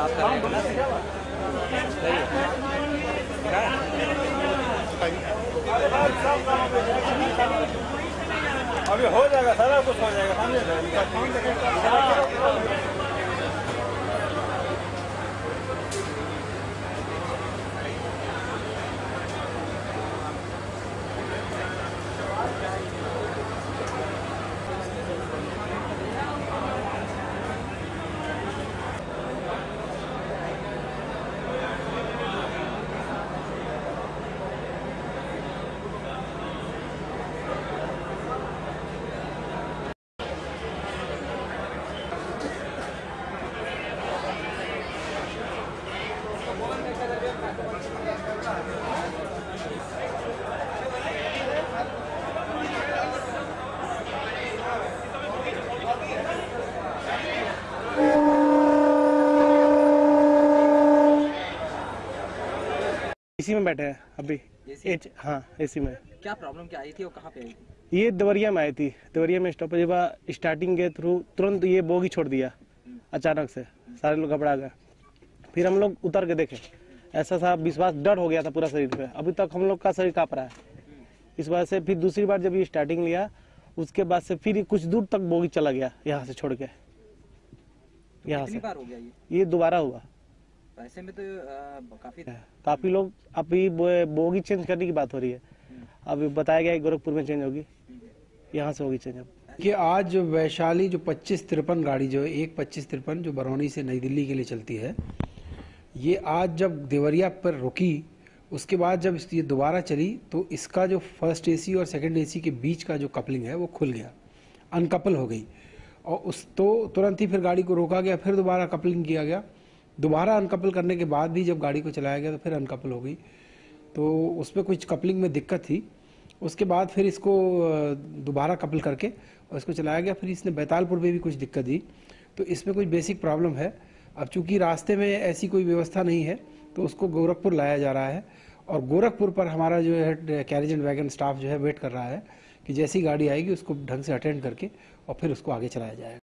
साफ कर रहे हैं ना, सही है। अभी हो जाएगा, सारा कुछ हो जाएगा। इसी में बैठे हैं अभी। हाँ, एसी में। क्या प्रॉब्लम क्या आई थी और कहाँ पे आई थी? ये देवरिया में आई थी। देवरिया में स्टॉपेज स्टार्टिंग के थ्रू तुरंत ये बोगी छोड़ दिया अचानक से, सारे लोग घबरा गए। फिर हम लोग उतर के देखे, ऐसा सा विश्वास डर हो गया था पूरा शरीर पे। अभी तक हम लोग का शरीर कांप रहा है इस वजह से। फिर दूसरी बार जब ये स्टार्टिंग लिया, उसके बाद से फिर कुछ दूर तक बोगी चला गया यहाँ से छोड़ के। यहाँ से बार हो गया ये दोबारा हुआ। ऐसे में तो काफी लोग अभी बोगी चेंज करने की बात हो रही है। अभी बताया गया गोरखपुर में चेंज होगी, यहाँ से होगी चेंज। अब कि आज वैशाली जो 2553 गाड़ी जो है 1-2553 जो बरौनी से नई दिल्ली के लिए चलती है, ये आज जब देवरिया पर रुकी, उसके बाद जब ये दोबारा चली तो इसका जो फर्स्ट एसी और सेकंड एसी के बीच का जो कपलिंग है वो खुल गया, अनकपल हो गई। और उस तो तुरंत ही फिर गाड़ी को रोका गया, फिर दोबारा कपलिंग किया गया। दोबारा अनकपल करने के बाद भी जब गाड़ी को चलाया गया तो फिर अनकपल हो गई। तो उस पर कुछ कपलिंग में दिक्कत थी। उसके बाद फिर इसको दोबारा कपल करके और इसको चलाया गया। फिर इसने बैतालपुर में भी कुछ दिक्कत दी, तो इसमें कुछ बेसिक प्रॉब्लम है। अब चूंकि रास्ते में ऐसी कोई व्यवस्था नहीं है तो उसको गोरखपुर लाया जा रहा है। और गोरखपुर पर हमारा जो है कैरेज एंड वैगन स्टाफ जो है वेट कर रहा है कि जैसी गाड़ी आएगी उसको ढंग से अटेंड करके और फिर उसको आगे चलाया जाएगा।